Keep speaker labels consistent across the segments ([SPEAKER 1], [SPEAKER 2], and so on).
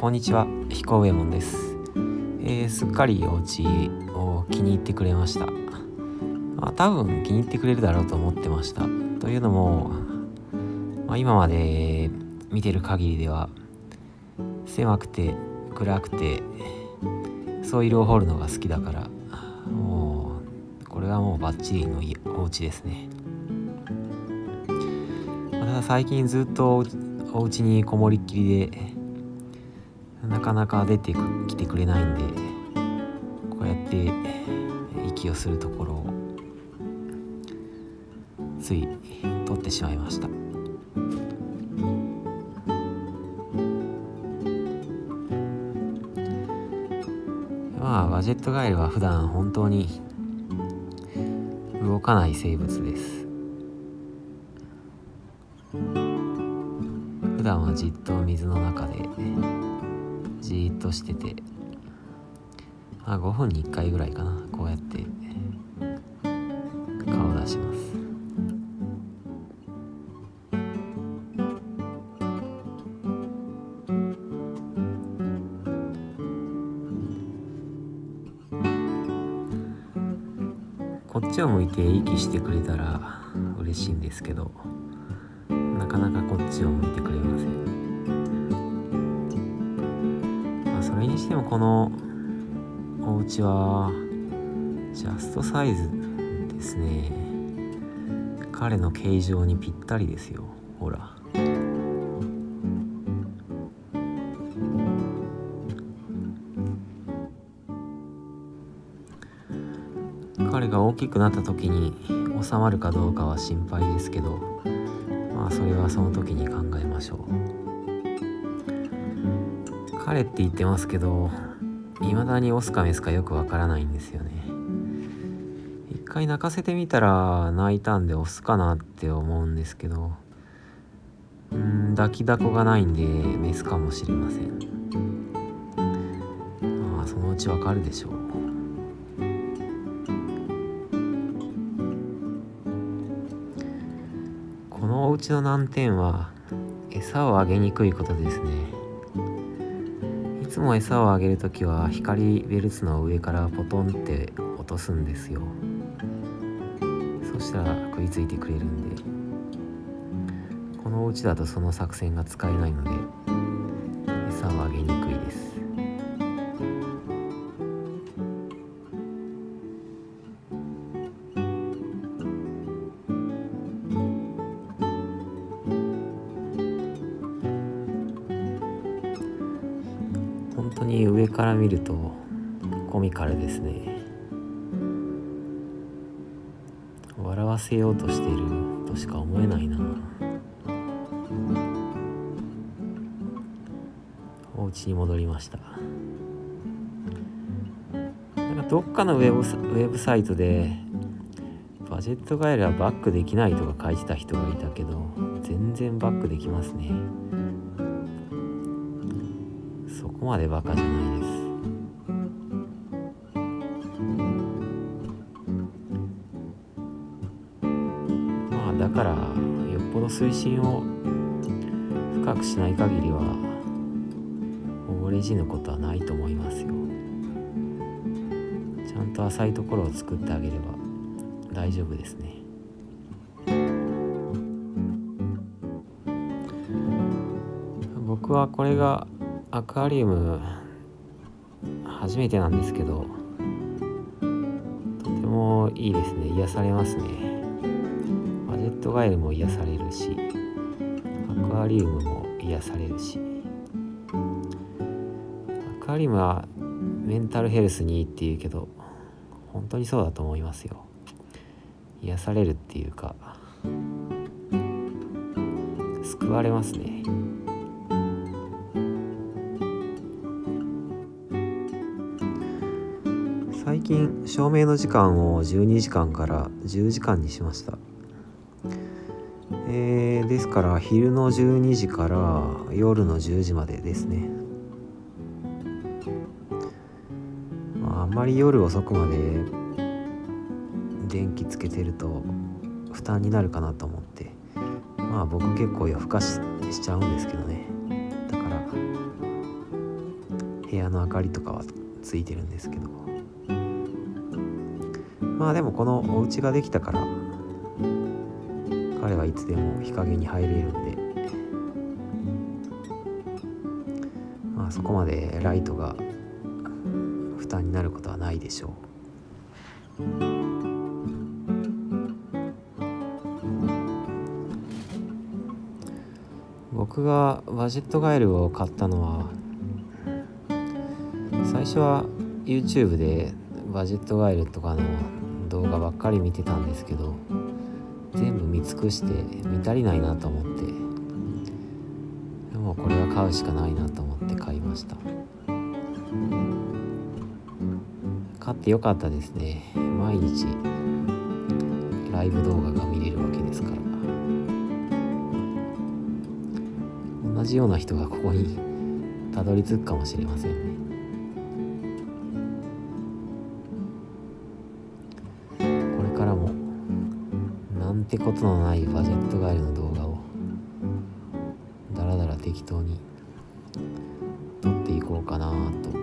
[SPEAKER 1] こんにちは、彦右衛門です。すっかりお家を気に入ってくれました。多分気に入ってくれるだろうと思ってました。というのも、今まで見てる限りでは狭くて暗くてソイルを掘るのが好きだから、もうこれはもうバッチリのお家ですね。ただ最近ずっとお家にこもりっきりでなかなか出てきてくれないんで、こうやって息をするところをつい撮ってしまいました。ガジェットガエルは普段本当に動かない生物です。普段はじっと水の中でじーっとしてて、5分に1回ぐらいかな、こうやって顔を出します。こっちを向いて息してくれたら嬉しいんですけど、なかなかこっちを向いてくれません。それにしてもこのお家はジャストサイズですね。彼の形状にぴったりですよ。ほら、彼が大きくなった時に収まるかどうかは心配ですけど、それはその時に考えましょう。彼って言ってますけど、未だにオスかメスかよくわからないんですよね。一回泣かせてみたら泣いたんでオスかなって思うんですけど、抱きだこがないんでメスかもしれません。そのうちわかるでしょう。このお家の難点は餌をあげにくいことですね。いつも餌をあげるときは光ベルツの上からポトンって落とすんですよ。そしたら食いついてくれるんで、このお家だとその作戦が使えないので餌をあげにくいです。本当に上から見るとコミカルですね。笑わせようとしているとしか思えないな。お家に戻りました。どっかのウェブサイトでバジェットガエルはバックできないとか書いてた人がいたけど、全然バックできますね。そこまでバカじゃないです。だからよっぽど水深を深くしない限りは溺れ死ぬことはないと思いますよ。ちゃんと浅いところを作ってあげれば大丈夫ですね。僕はこれがアクアリウム初めてなんですけど、とてもいいですね。癒されますね。バジェットガエルも癒されるし、アクアリウムも癒されるし、アクアリウムはメンタルヘルスにいいっていうけど、本当にそうだと思いますよ。癒されるっていうか、救われますね。最近照明の時間を12時間から10時間にしました。ですから昼の12時から夜の10時までですね。あんまり夜遅くまで電気つけてると負担になるかなと思って、僕結構夜更かしちゃうんですけどね。だから部屋の明かりとかはついてるんですけど、まあでもこのお家ができたから彼はいつでも日陰に入れるんで、まあそこまでライトが負担になることはないでしょう。僕がバジェットガエルを買ったのは、最初は YouTube でバジェットガエルとかの動画ばっかり見てたんですけど、全部見尽くして見足りないなと思って、もうこれは買うしかないなと思って買いました。買ってよかったですね。毎日ライブ動画が見れるわけですから。同じような人がここにたどり着くかもしれませんね。これからもなんてことのないバジェットガエルの動画をだらだら適当に撮っていこうかなと。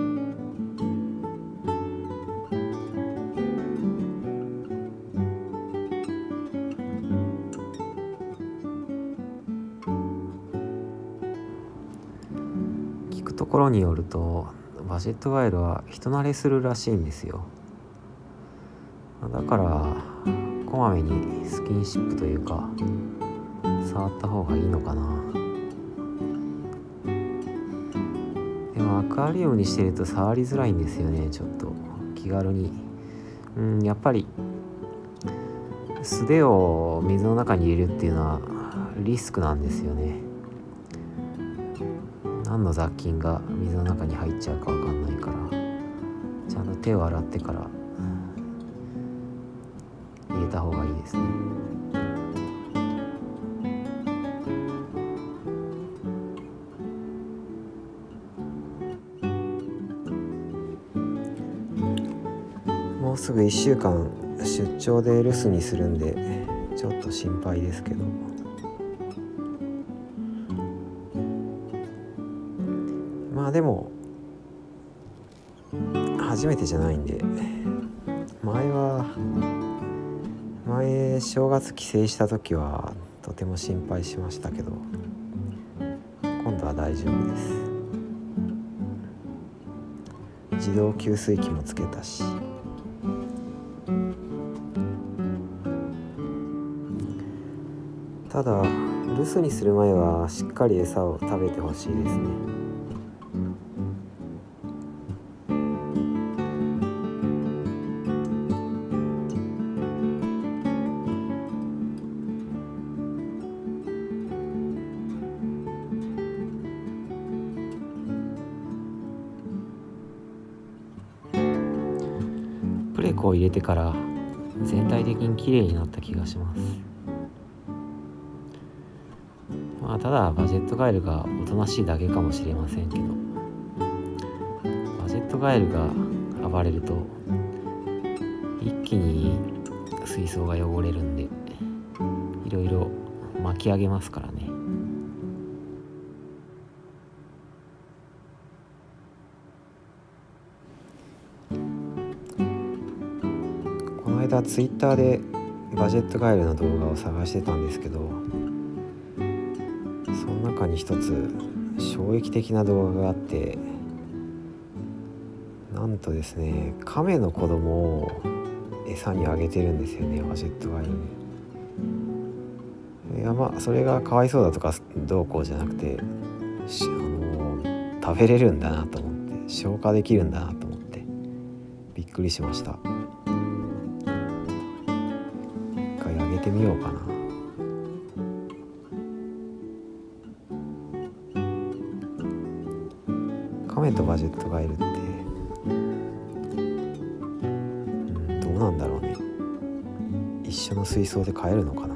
[SPEAKER 1] 聞くところによると、バジェットガエルは人慣れするらしいんですよ。だからこまめにスキンシップというか触った方がいいのかな。でもアクアリウムにしてると触りづらいんですよね。ちょっと気軽にやっぱり素手を水の中に入れるっていうのはリスクなんですよね。何の雑菌が水の中に入っちゃうか分かんないから、ちゃんと手を洗ってから入れた方がいいですね。もうすぐ1週間出張で留守にするんでちょっと心配ですけど、まあでも初めてじゃないんで、前正月帰省した時はとても心配しましたけど、今度は大丈夫です。自動給水器もつけたし、ただ留守にする前はしっかり餌を食べてほしいですね。プレコを入れてから全体的に綺麗になった気がします。まあただバジェットガエルがおとなしいだけかもしれませんけど、バジェットガエルが暴れると一気に水槽が汚れるんで、いろいろ巻き上げますからね。この間ツイッターでバジェットガエルの動画を探してたんですけど、その中に一つ衝撃的な動画があって、なんとですね、カメの子供を餌にあげてるんですよね、バジェットガエルに。いやまあそれがかわいそうだとかどうこうじゃなくて、食べれるんだなと思って、消化できるんだなと思ってびっくりしました。一回あげてみようかな。カメとバジェットガエルってどうなんだろうね。一緒の水槽で飼えるのかな。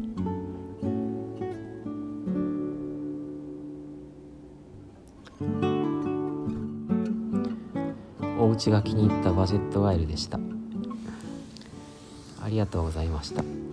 [SPEAKER 1] お家が気に入ったバジェットガエルでした。ありがとうございました。